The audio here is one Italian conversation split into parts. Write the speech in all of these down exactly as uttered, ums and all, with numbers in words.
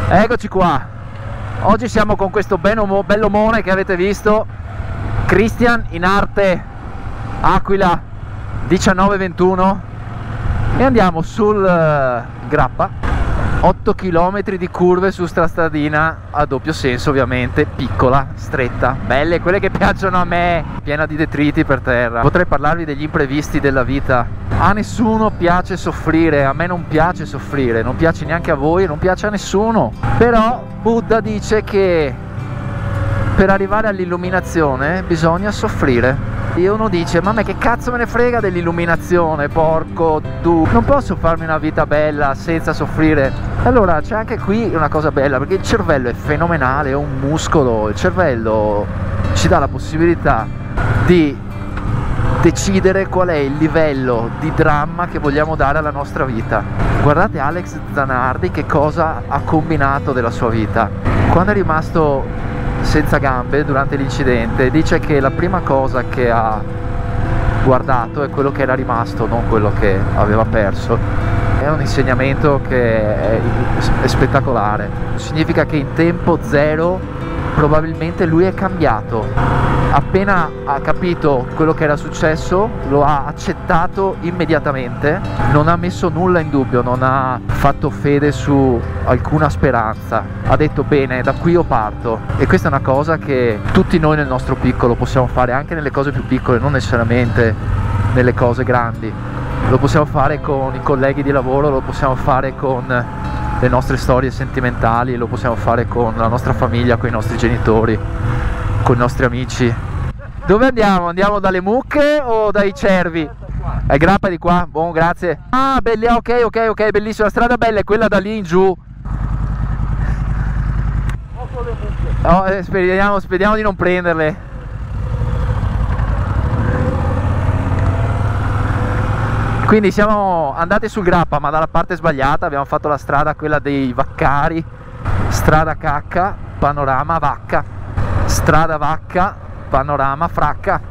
Eccoci qua. Oggi siamo con questo bell'omone che avete visto, Christian, in arte Aquila diciannove ventuno, e andiamo sul uh, Grappa, otto chilometri di curve su stradina a doppio senso, ovviamente, piccola, stretta, belle, quelle che piacciono a me, piena di detriti per terra. Potrei parlarvi degli imprevisti della vita. A nessuno piace soffrire, a me non piace soffrire, non piace neanche a voi, non piace a nessuno. Però Buddha dice che per arrivare all'illuminazione bisogna soffrire. E uno dice: ma a me che cazzo me ne frega dell'illuminazione, porco tu, non posso farmi una vita bella senza soffrire. Allora c'è anche qui una cosa bella, perché il cervello è fenomenale, è un muscolo. Il cervello ci dà la possibilità di decidere qual è il livello di dramma che vogliamo dare alla nostra vita. Guardate Alex Zanardi che cosa ha combinato della sua vita. Quando è rimasto senza gambe durante l'incidente, dice che la prima cosa che ha guardato è quello che era rimasto, non quello che aveva perso. È un insegnamento che è, è spettacolare. Significa che in tempo zero probabilmente lui è cambiato. Appena ha capito quello che era successo, lo ha accettato immediatamente, non ha messo nulla in dubbio, non ha fatto fede su alcuna speranza, ha detto: bene, da qui io parto. E questa è una cosa che tutti noi nel nostro piccolo possiamo fare, anche nelle cose più piccole, non necessariamente nelle cose grandi. Lo possiamo fare con i colleghi di lavoro, lo possiamo fare con le nostre storie sentimentali, lo possiamo fare con la nostra famiglia, con i nostri genitori, con i nostri amici. Dove andiamo? Andiamo dalle mucche o dai cervi? È Grappa di qua? Buon, grazie. Ah, belli, ok, ok, ok, bellissima. La strada bella è quella da lì in giù. Oh, eh, speriamo, speriamo di non prenderle. Quindi siamo andati sul Grappa, ma dalla parte sbagliata. Abbiamo fatto la strada, quella dei vaccari, strada cacca, panorama vacca, strada vacca, panorama fracca.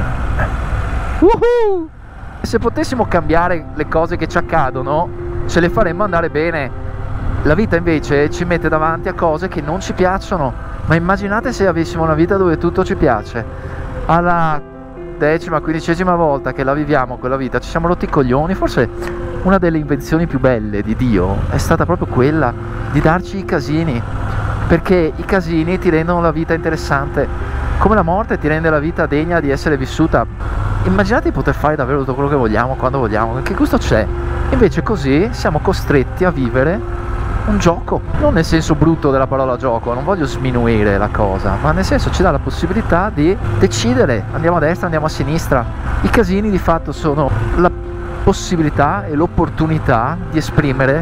Uhuh! Se potessimo cambiare le cose che ci accadono, ce le faremmo andare bene. La vita invece ci mette davanti a cose che non ci piacciono. Ma immaginate se avessimo una vita dove tutto ci piace. Alla decima, quindicesima volta che la viviamo quella vita ci siamo rotti i coglioni. Forse una delle invenzioni più belle di Dio è stata proprio quella di darci i casini, perché i casini ti rendono la vita interessante, come la morte ti rende la vita degna di essere vissuta. Immaginate di poter fare davvero tutto quello che vogliamo, quando vogliamo, che gusto c'è? Invece così siamo costretti a vivere un gioco, non nel senso brutto della parola gioco, non voglio sminuire la cosa, ma nel senso ci dà la possibilità di decidere, andiamo a destra, andiamo a sinistra. I casini di fatto sono la possibilità e l'opportunità di esprimere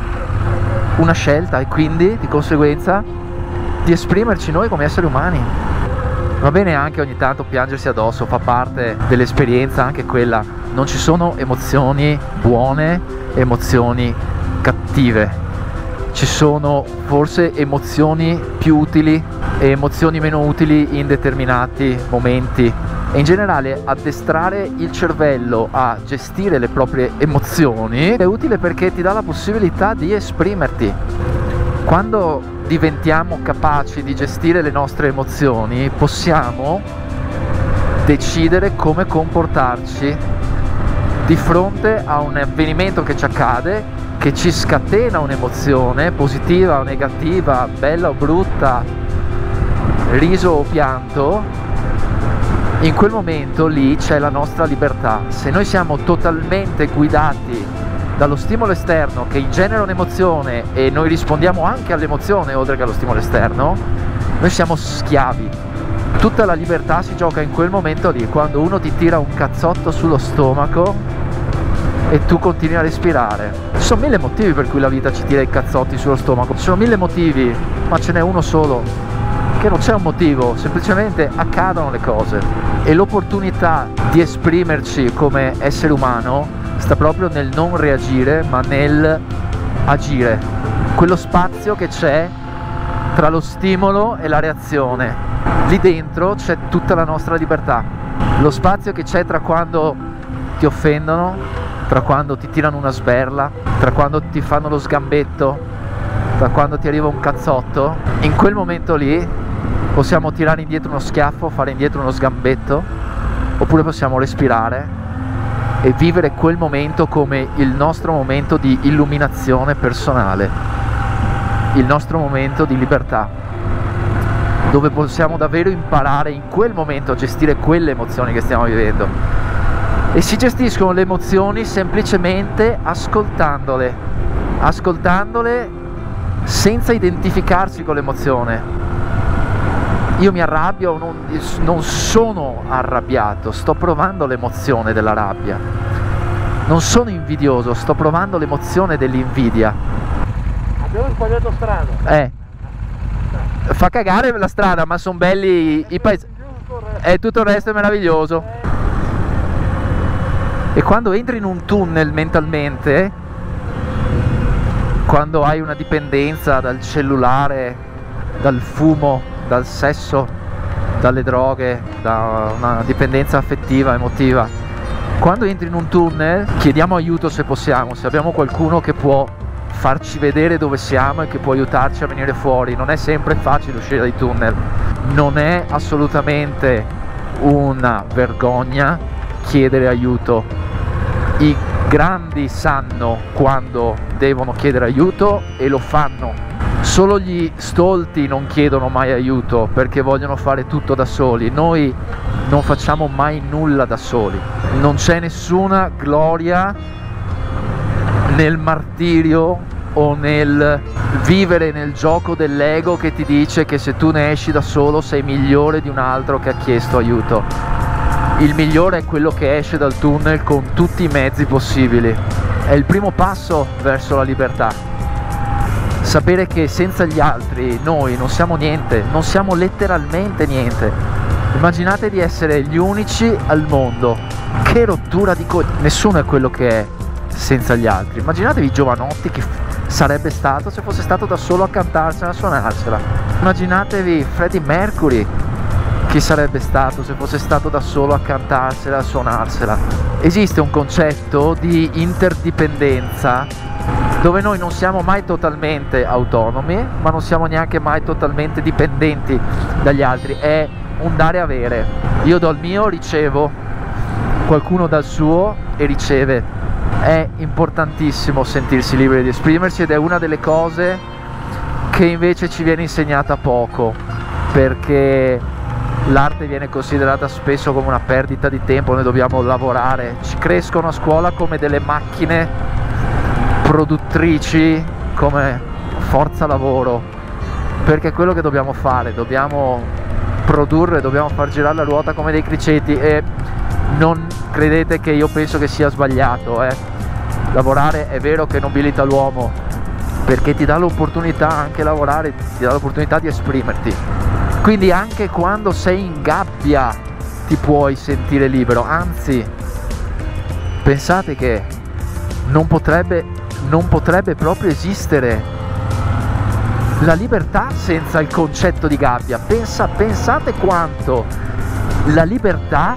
una scelta e quindi di conseguenza di esprimerci noi come esseri umani. Va bene anche ogni tanto piangersi addosso, fa parte dell'esperienza anche quella. Non ci sono emozioni buone, emozioni cattive. Ci sono forse emozioni più utili e emozioni meno utili in determinati momenti. E in generale addestrare il cervello a gestire le proprie emozioni è utile perché ti dà la possibilità di esprimerti. Quando diventiamo capaci di gestire le nostre emozioni, possiamo decidere come comportarci di fronte a un avvenimento che ci accade, che ci scatena un'emozione positiva o negativa, bella o brutta, riso o pianto. In quel momento lì c'è la nostra libertà. Se noi siamo totalmente guidati dallo stimolo esterno che genera un'emozione e noi rispondiamo anche all'emozione oltre che allo stimolo esterno, noi siamo schiavi. Tutta la libertà si gioca in quel momento lì, quando uno ti tira un cazzotto sullo stomaco e tu continui a respirare. Ci sono mille motivi per cui la vita ci tira i cazzotti sullo stomaco, ci sono mille motivi, ma ce n'è uno solo, che non c'è un motivo, semplicemente accadono le cose. E l'opportunità di esprimerci come essere umano sta proprio nel non reagire, ma nel agire. Quello spazio che c'è tra lo stimolo e la reazione. Lì dentro c'è tutta la nostra libertà. Lo spazio che c'è tra quando ti offendono, tra quando ti tirano una sberla, tra quando ti fanno lo sgambetto, da quando ti arriva un cazzotto, in quel momento lì possiamo tirare indietro uno schiaffo, fare indietro uno sgambetto, oppure possiamo respirare e vivere quel momento come il nostro momento di illuminazione personale, il nostro momento di libertà, dove possiamo davvero imparare in quel momento a gestire quelle emozioni che stiamo vivendo. E si gestiscono le emozioni semplicemente ascoltandole, ascoltandole senza identificarsi con l'emozione. Io mi arrabbio, non, non sono arrabbiato, sto provando l'emozione della rabbia. Non sono invidioso, sto provando l'emozione dell'invidia. Abbiamo sbagliato strada. Eh, fa cagare la strada, ma sono belli i paesi. E tutto il resto è meraviglioso. E quando entri in un tunnel mentalmente, quando hai una dipendenza dal cellulare, dal fumo, dal sesso, dalle droghe, da una dipendenza affettiva, emotiva, quando entri in un tunnel chiediamo aiuto se possiamo, se abbiamo qualcuno che può farci vedere dove siamo e che può aiutarci a venire fuori. Non è sempre facile uscire dai tunnel, non è assolutamente una vergogna chiedere aiuto. I grandi sanno quando devono chiedere aiuto e lo fanno. Solo gli stolti non chiedono mai aiuto perché vogliono fare tutto da soli. Noi non facciamo mai nulla da soli. Non c'è nessuna gloria nel martirio o nel vivere nel gioco dell'ego che ti dice che se tu ne esci da solo sei migliore di un altro che ha chiesto aiuto. Il migliore è quello che esce dal tunnel con tutti i mezzi possibili. È il primo passo verso la libertà. Sapere che senza gli altri noi non siamo niente, non siamo letteralmente niente. Immaginate di essere gli unici al mondo. Che rottura di co... Nessuno è quello che è senza gli altri. Immaginatevi Giovanotti che sarebbe stato se fosse stato da solo a cantarsela, a suonarsela. Immaginatevi Freddie Mercury chi sarebbe stato se fosse stato da solo a cantarsela, a suonarsela. Esiste un concetto di interdipendenza dove noi non siamo mai totalmente autonomi, ma non siamo neanche mai totalmente dipendenti dagli altri. È un dare e avere. Io do il mio, ricevo, qualcuno dà il suo e riceve. È importantissimo sentirsi liberi di esprimersi ed è una delle cose che invece ci viene insegnata poco, perché l'arte viene considerata spesso come una perdita di tempo. Noi dobbiamo lavorare, ci crescono a scuola come delle macchine produttrici, come forza lavoro, perché è quello che dobbiamo fare, dobbiamo produrre, dobbiamo far girare la ruota come dei criceti. E non credete che io penso che sia sbagliato, eh. Lavorare è vero che nobilita l'uomo, perché ti dà l'opportunità, anche lavorare ti dà l'opportunità di esprimerti. Quindi anche quando sei in gabbia ti puoi sentire libero, anzi pensate che non potrebbe, non potrebbe proprio esistere la libertà senza il concetto di gabbia. Pensa, pensate quanto la libertà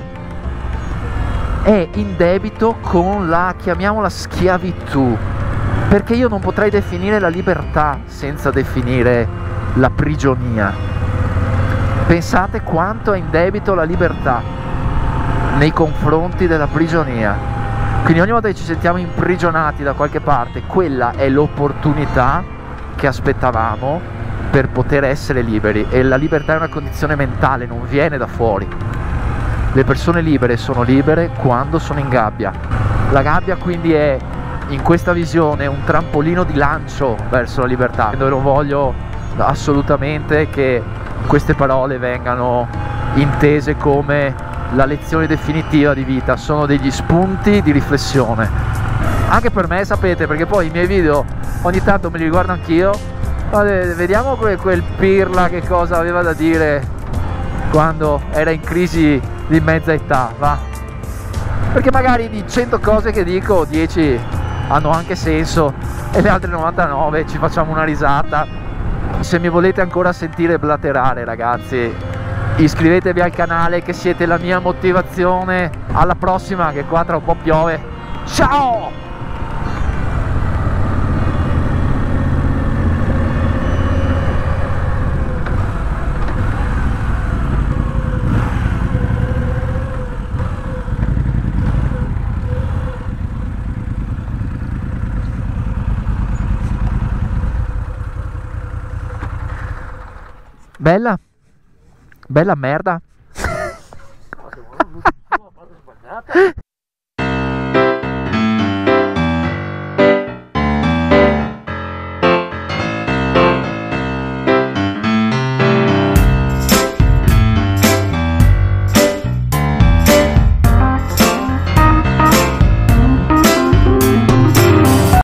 è in debito con la, chiamiamola, schiavitù, perché io non potrei definire la libertà senza definire la prigionia. Pensate quanto è in debito la libertà nei confronti della prigionia. Quindi ogni volta che ci sentiamo imprigionati da qualche parte, quella è l'opportunità che aspettavamo per poter essere liberi. E la libertà è una condizione mentale, non viene da fuori. Le persone libere sono libere quando sono in gabbia. La gabbia quindi è, in questa visione, un trampolino di lancio verso la libertà. Io non voglio assolutamente che queste parole vengano intese come la lezione definitiva di vita, sono degli spunti di riflessione. Anche per me, sapete, perché poi i miei video ogni tanto me li riguardo anch'io. Vediamo quel, quel pirla che cosa aveva da dire quando era in crisi di mezza età, va? Perché magari di cento cose che dico, dieci hanno anche senso e le altre novantanove ci facciamo una risata. Se mi volete ancora sentire blaterare, ragazzi, iscrivetevi al canale che siete la mia motivazione. Alla prossima, che qua tra un po' piove. Ciao! Bella? Bella merda?